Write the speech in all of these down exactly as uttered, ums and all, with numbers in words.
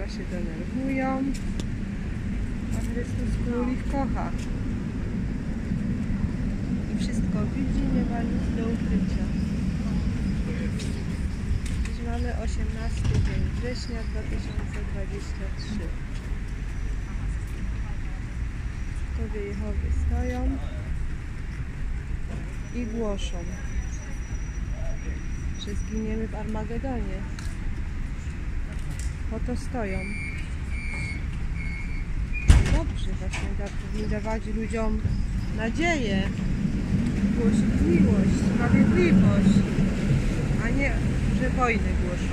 słowa się denerwują, a Chrystus król ich kocha. I wszystko widzi, nie ma nic do ukrycia. Dziś mamy osiemnasty dzień września dwa tysiące dwudziestego trzeciego. Świadkowie Jehowy stoją i głoszą, że zginiemy w Armagedonie. Po to stoją. Dobrze, właśnie da, powinni dawać ludziom nadzieję, głosić miłość, sprawiedliwość, a nie, że wojny głoszą.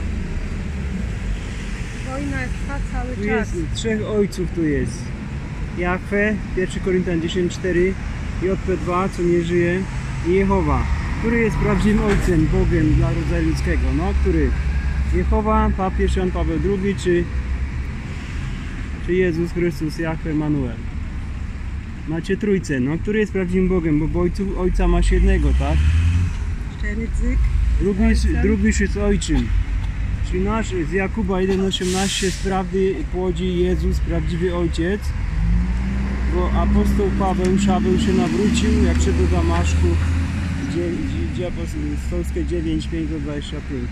Wojna trwa cały tu czas. Jest, trzech ojców tu jest. Jahwe, pierwszy Koryntian dziesięć cztery, J P dwa, co nie żyje, i Jehowa, który jest prawdziwym ojcem, Bogiem dla rodzaju ludzkiego. No, który? Jehowa, papież Jan Paweł drugi, czy, czy Jezus Chrystus, Jahwe, Emanuel? Macie trójcę, no, który jest prawdziwym Bogiem, bo ojcu, ojca masz jednego, tak? Szczery dzyk. Drugi, drugi jest ojczym. Czyli nasz z Jakuba jeden osiemnaście z prawdy płodzi Jezus, prawdziwy ojciec. Bo apostoł Paweł, Szaweł się nawrócił, jak szedł do Damaszku, Dzieje apostolskie dziewięć, pięć do dwudziestu pięciu.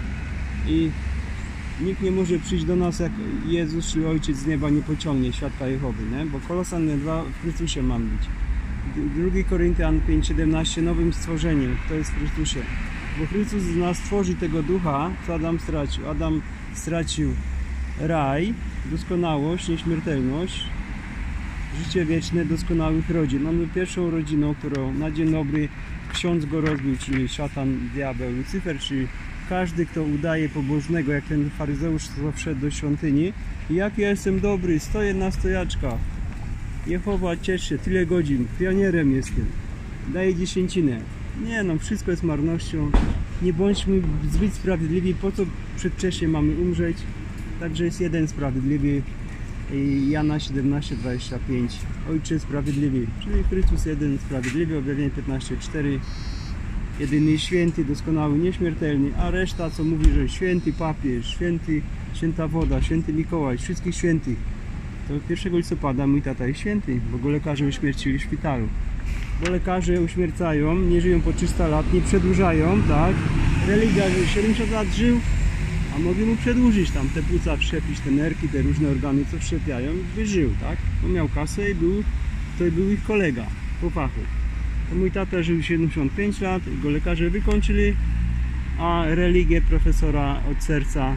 I nikt nie może przyjść do nas, jak Jezus, czyli Ojciec z nieba, nie pociągnie, świadka Jehowy, nie? Bo Kolosan dwa w Chrystusie mam być. drugi Koryntian pięć siedemnaście, nowym stworzeniem, to jest w Chrystusie. Bo Chrystus z nas tworzy tego ducha, co Adam stracił. Adam stracił raj, doskonałość, nieśmiertelność, życie wieczne doskonałych rodzin. Mamy pierwszą rodziną, którą na dzień dobry ksiądz go rozbił, czyli szatan, diabeł, Lucyfer, czyli każdy, kto udaje pobożnego, jak ten faryzeusz, co wszedł do świątyni. I jak ja jestem dobry, stoję na stojaczkach. Jehowa, ciesz się, tyle godzin, pionierem jestem, daję dziesięcinę. Nie no, wszystko jest marnością. Nie bądźmy zbyt sprawiedliwi, po co przedwcześnie mamy umrzeć. Także jest jeden sprawiedliwy. Jana siedemnaście, dwadzieścia pięć. Ojcze sprawiedliwy, czyli Chrystus jeden sprawiedliwy, objawienie piętnaście, cztery. Jedyny święty, doskonały, nieśmiertelny, a reszta co mówi, że święty papież, święty, święta woda, święty Mikołaj, wszystkich świętych. To pierwszego listopada mój tata jest święty, bo go lekarze uśmiercili w szpitalu. Bo lekarze uśmiercają, nie żyją po trzysta lat, nie przedłużają, tak? Religia, że siedemdziesiąt lat żył, a mogli mu przedłużyć tam te płuca wszczepić, te nerki, te różne organy, co wszczepiają, by żył, tak? Bo miał kasę i był, to był ich kolega po fachu. To mój tata żył siedemdziesiąt pięć lat, go lekarze wykończyli, a religię profesora od serca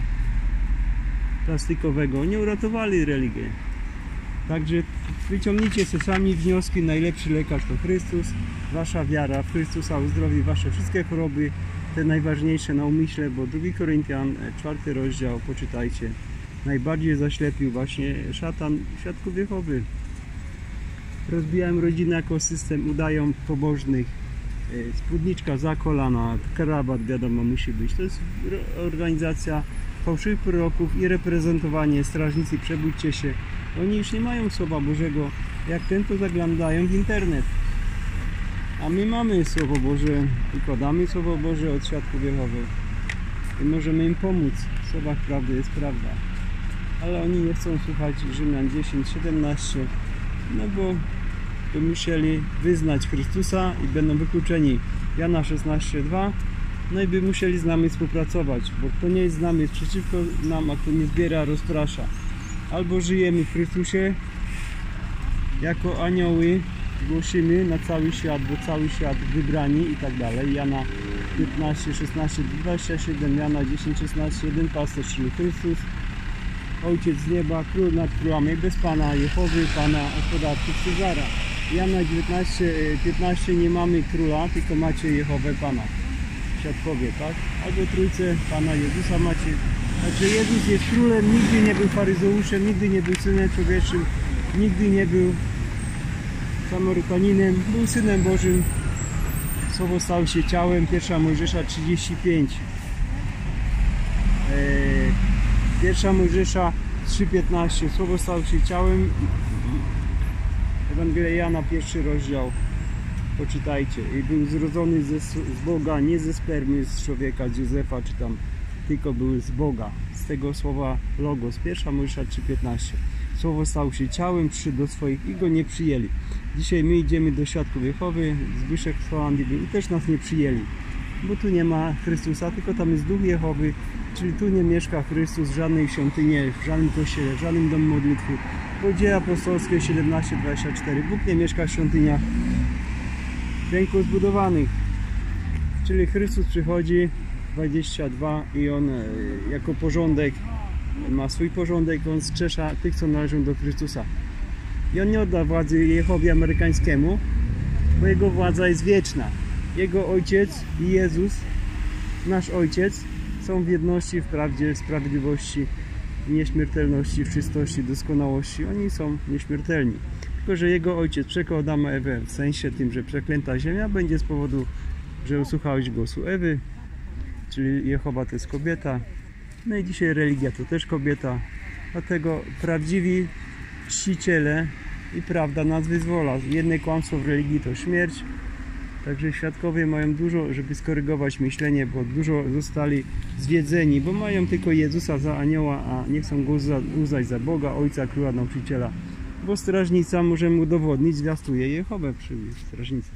plastikowego nie uratowali religię. Także wyciągnijcie sobie sami wnioski, najlepszy lekarz to Chrystus, wasza wiara w Chrystusa uzdrowi wasze wszystkie choroby, te najważniejsze na umyśle, bo drugi Koryntian, czwarty rozdział, poczytajcie. Najbardziej zaślepił właśnie szatan świadków Jehowy. Rozbijają rodzinę jako system, udają pobożnych, spódniczka za kolana, karabat wiadomo musi być. To jest organizacja fałszywych proroków i reprezentowanie, strażnicy, przebudźcie się. Oni już nie mają Słowa Bożego, jak ten to zaglądają w internet. A my mamy Słowo Boże, wykładamy Słowo Boże od świadków Jehowy i możemy im pomóc. W słowach prawdy jest prawda. Ale oni nie chcą słuchać Rzymian dziesięć, siedemnaście, no bo by musieli wyznać Chrystusa i będą wykluczeni. Jana szesnaście, dwa, no i by musieli z nami współpracować, bo kto nie jest z nami, jest przeciwko nam, a kto nie zbiera, rozprasza. Albo żyjemy w Chrystusie jako anioły, głosimy na cały świat, bo cały świat wybrani i tak dalej. Jana piętnaście, szesnaście, dwadzieścia siedem, Jana dziesięć, szesnaście, jeden pasterz, czyli Chrystus, Ojciec z nieba, Król nad królami, bez Pana Jehowy, Pana od podatków Cezara. Jana dziewiętnaście, piętnaście, nie mamy króla, tylko macie Jehowę Pana. Świadkowie, tak? Albo trójcę Pana Jezusa macie. Także Jezus jest królem, nigdy nie był faryzeuszem, nigdy nie był synem człowieczym, nigdy nie był Samarytaninem, był Synem Bożym. Słowo stało się ciałem, pierwsza Mojżesza trzydzieści pięć. Pierwsza Mojżesza trzy piętnaście. Słowo stało się ciałem. Ewangelia Jana, pierwszy rozdział. Poczytajcie. I był zrodzony ze, z Boga, nie ze spermy z człowieka, z Józefa, czy tam, tylko był z Boga. Z tego słowa logos. Pierwsza Mojżesza trzy piętnaście. Słowo stało się ciałem, przyszedł do swoich i go nie przyjęli. Dzisiaj my idziemy do Świadków Jehowy, Zbyszek z Holandii i też nas nie przyjęli. Bo tu nie ma Chrystusa, tylko tam jest Duch Jehowy, czyli tu nie mieszka Chrystus w żadnej świątyni, w żadnym kościele, w żadnym domu modlitwy. Bo Dzieje Apostolskie siedemnaście dwadzieścia cztery. Bóg nie mieszka w świątyniach pięknie zbudowanych. Czyli Chrystus przychodzi dwadzieścia dwa i On jako porządek ma swój porządek, On skrzesza tych, co należą do Chrystusa. I On nie odda władzy Jehowie amerykańskiemu, bo Jego władza jest wieczna. Jego Ojciec i Jezus, nasz Ojciec, są w jedności, w prawdzie, w sprawiedliwości, w nieśmiertelności, w czystości, doskonałości. Oni są nieśmiertelni. Tylko że Jego Ojciec przeklął Adama Ewę, w sensie tym, że przeklęta ziemia będzie z powodu, że usłuchałeś głosu Ewy, czyli Jehowa to jest kobieta. No i dzisiaj religia to też kobieta. Dlatego prawdziwi czciciele i prawda nas wyzwola. Jedne kłamstwo w religii to śmierć. Także świadkowie mają dużo, żeby skorygować myślenie, bo dużo zostali zwiedzeni, bo mają tylko Jezusa za anioła, a nie chcą go uznać za Boga, Ojca, Króla, Nauczyciela. Bo strażnica może mu udowodnić, zwiastuje Jehowę przy strażnicy.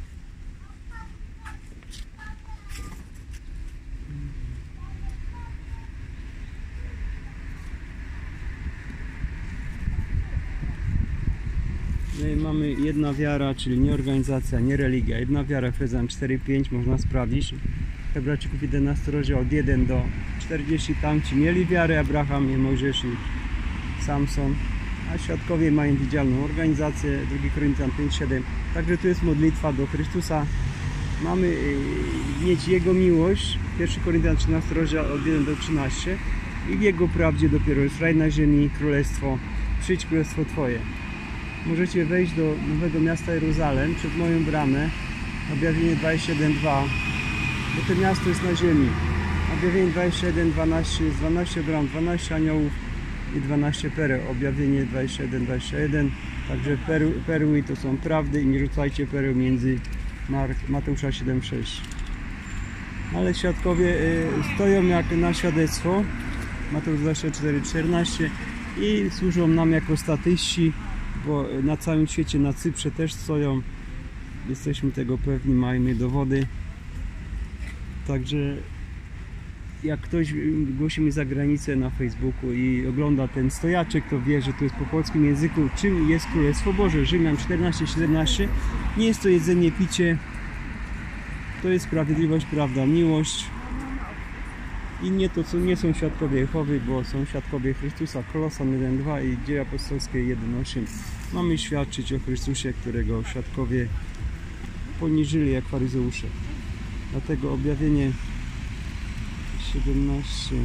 No i mamy jedna wiara, czyli nie organizacja, nie religia. Jedna wiara, Efezjan cztery pięć, można sprawdzić. Hebrajczyków jedenasty rozdział od jeden do czterdziestu. Tamci mieli wiarę, Abraham i Mojżesz i Samson. A świadkowie mają widzialną organizację, drugi Koryntian pięć siedem. Także tu jest modlitwa do Chrystusa. Mamy mieć Jego miłość, pierwszy Koryntian trzynasty rozdział od jeden do trzynastu. I w Jego prawdzie dopiero jest raj na ziemi, królestwo, przyjdź królestwo Twoje. Możecie wejść do nowego miasta Jeruzalem przed moją bramę, objawienie dwadzieścia jeden dwa, bo to miasto jest na ziemi. Objawienie dwadzieścia jeden dwanaście jest dwanaście bram, dwanaście aniołów i dwanaście pereł. Objawienie dwadzieścia jeden dwadzieścia jeden, także perły, perły to są prawdy i nie rzucajcie pereł między Mark, Mateusza siedem sześć. Ale świadkowie y, stoją jak na świadectwo, Mateusz dwadzieścia cztery czternaście, i służą nam jako statyści, bo na całym świecie, na Cyprze też stoją. Jesteśmy tego pewni, mamy dowody. Także jak ktoś głosi mi za granicę na Facebooku i ogląda ten stojaczek, to wie, że to jest po polskim języku, czym jest Królestwo Boże. Rzymian czternaście siedemnaście. Nie jest to jedzenie, picie. To jest sprawiedliwość, prawda, miłość. I nie to, co nie są świadkowie Jehowy, bo są świadkowie Chrystusa. Kolosan jeden dwa i Dzieje Apostolskie jeden osiem. Mamy świadczyć o Chrystusie, którego świadkowie poniżyli jak faryzeusze. Dlatego objawienie siedemnaście,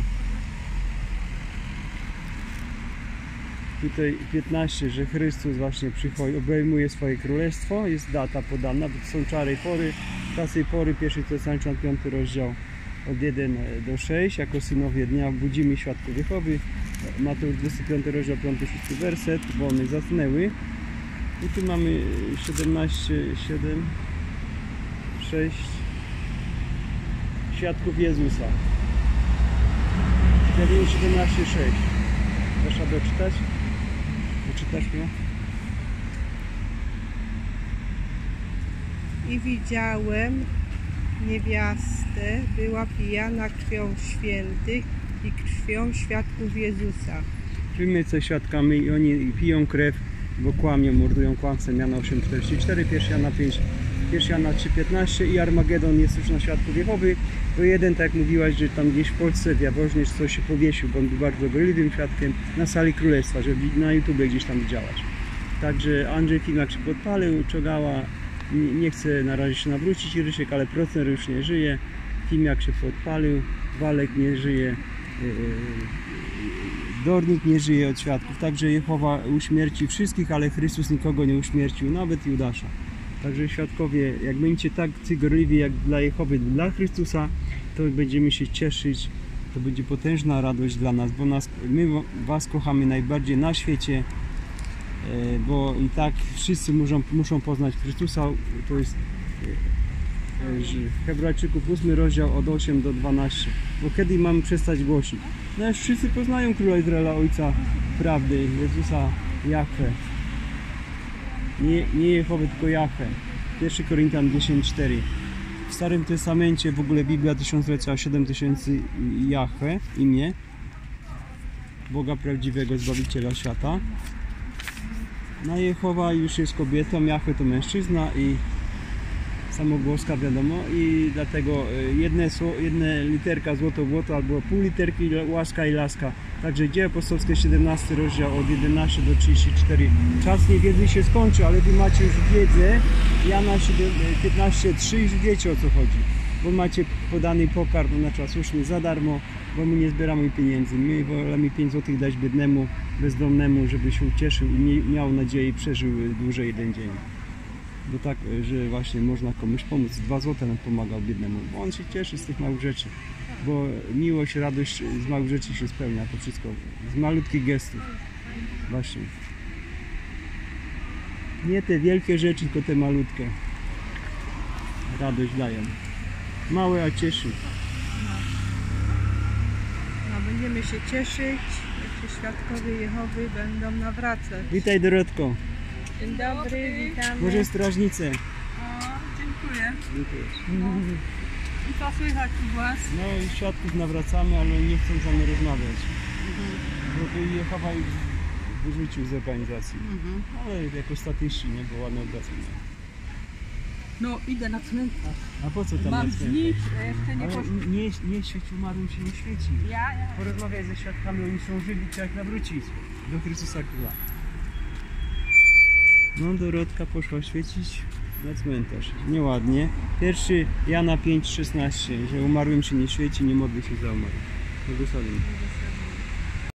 tutaj piętnaście, że Chrystus właśnie przychodzi, obejmuje swoje królestwo. Jest data podana, bo to są czary pory. Czasy pory, pierwszy Tesaloniczan piąty rozdział od jeden do sześciu, jako synowie dnia budzimy świadków Jehowy. Mateusz dwudziesty piąty rozdział, piąty szósty werset, bo one zasnęły. I tu mamy siedemnaście siedem sześć świadków Jezusa. Objawienie siedemnaście sześć. Proszę doczytać? Doczytasz mnie? I widziałem niewiastę, była pijana krwią świętych i krwią świadków Jezusa. Czyli my co świadkami i oni piją krew, bo kłamią, mordują kłamcem. Jana osiem czterdzieści cztery, pierwszy Jana pięć, pierwszy Jana trzy piętnaście i Armagedon jest już na świadków Jehowy. Bo jeden, tak jak mówiłaś, że tam gdzieś w Polsce w Jaworznie coś się powiesił, bo on był bardzo gorliwym świadkiem na sali królestwa, żeby na YouTube gdzieś tam działać. Także Andrzej Fimak się podpalił, Czogała nie chce na razie się nawrócić, Rysiek, ale procent już nie żyje. Fimiak się podpalił, Walek nie żyje, Dornik nie żyje od świadków. Także Jehowa uśmierci wszystkich, ale Chrystus nikogo nie uśmiercił, nawet Judasza. Także świadkowie, jak będziecie tak gorliwi jak dla Jehowy, dla Chrystusa, to będziemy się cieszyć. To będzie potężna radość dla nas, bo nas, my was kochamy najbardziej na świecie. Bo i tak wszyscy muszą, muszą poznać Chrystusa. To jest e, że Hebrajczyków ósmy rozdział od osiem do dwunastu. Bo kiedy mamy przestać głosić? No już wszyscy poznają Króla Izraela, Ojca prawdy, Jezusa, Jahwe. Nie, nie Jehowę, tylko Jahwe. pierwszy Koryntian dziesięć cztery. W Starym Testamencie w ogóle Biblia tysiąclecia siedem tysięcy Jahwe, imię Boga prawdziwego, Zbawiciela świata. No Jehowa już jest kobietą, Jahwe to mężczyzna i samogłoska wiadomo, i dlatego jedne, jedne literka złoto w złoto albo pół literki łaska i laska. Także Dzieje Apostolskie siedemnasty rozdział od jedenastego do trzydziestu czwartego. Czas niewiedzy się skończył, ale wy macie już wiedzę. Jana piętnaście trzy już wiecie, o co chodzi. Bo macie podany pokarm na czas słuszny za darmo, bo my nie zbieramy pieniędzy. My wolimy pięć złotych dać biednemu, bezdomnemu, żeby się ucieszył i miał nadzieję i przeżył dłużej jeden dzień. Bo tak, że właśnie można komuś pomóc. Dwa złote nam pomagał biednemu, bo on się cieszy z tych małych rzeczy. Bo miłość, radość z małych rzeczy się spełnia, to wszystko. Z malutkich gestów. Właśnie. Nie te wielkie rzeczy, tylko te malutkie. Radość dają. Małe, a cieszy. No, będziemy się cieszyć, jak się świadkowie Jehowy będą nawracać. Witaj, Dorotko. Dzień dobry, witamy. Może strażnice. O, dziękuję. Dziękuję. I co słychać u Was? No i świadków nawracamy, ale nie chcą z nami rozmawiać. Bo by Jehowa ich wyrzucił z organizacji. Mhm. Ale jako statyści, nie? Bo ładne obrazki. No, idę na cmentarz. A po co tam Mam na cmentarz? znić, a jeszcze nie Ale poszłam. nie, nie świeć umarłym się nie świeci. Ja, ja. Porozmawiaj ze świadkami, oni są żywi, trzeba ich nawrócić do Chrystusa Króla. No Dorotka poszła świecić na cmentarz. Nieładnie. Pierwszy Jana pięć szesnaście, że umarłym się nie świeci, nie modli się za umarłych. Błogosławiam.